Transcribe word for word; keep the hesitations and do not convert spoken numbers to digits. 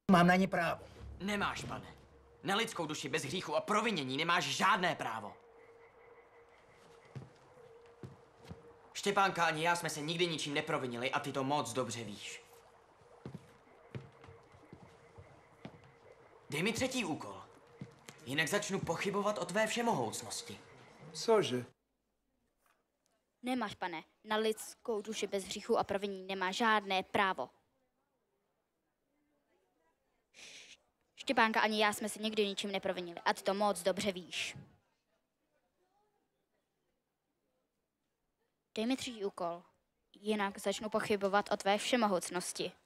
Mám na ně právo. Nemáš, pane. Na lidskou duši bez hříchu a provinění nemáš žádné právo. Štěpánka ani já jsme se nikdy ničím neprovinili a ty to moc dobře víš. Dej mi třetí úkol. Jinak začnu pochybovat o tvé všemohoucnosti. Cože? Nemáš, pane. Na lidskou duši bez hříchu a provinění nemá žádné právo. Štěpánka ani já jsme se nikdy ničím neprovinili a ty to moc dobře víš. Dej mi třetí úkol. Jinak začnu pochybovat o tvé všemohoucnosti.